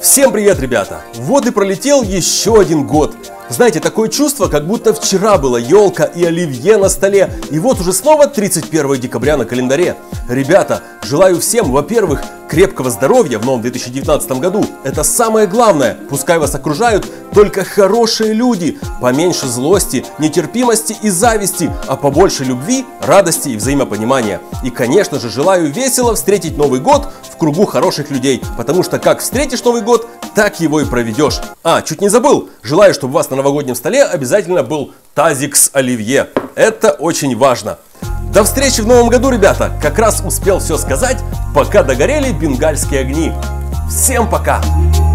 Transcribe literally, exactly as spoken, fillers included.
Всем привет, ребята! Вот и пролетел еще один год. Знаете, такое чувство, как будто вчера была елка и оливье на столе, и вот уже снова тридцать первое декабря на календаре. Ребята, желаю всем, во-первых, крепкого здоровья в новом две тысячи девятнадцатом году. Это самое главное. Пускай вас окружают только хорошие люди. Поменьше злости, нетерпимости и зависти, а побольше любви, радости и взаимопонимания. И, конечно же, желаю весело встретить Новый год в кругу хороших людей, потому что как встретишь Новый год, так его и проведешь. А, чуть не забыл. Желаю, чтобы у вас на новогоднем столе обязательно был тазик с оливье. Это очень важно. До встречи в новом году, ребята! Как раз успел все сказать, пока догорели бенгальские огни. Всем пока!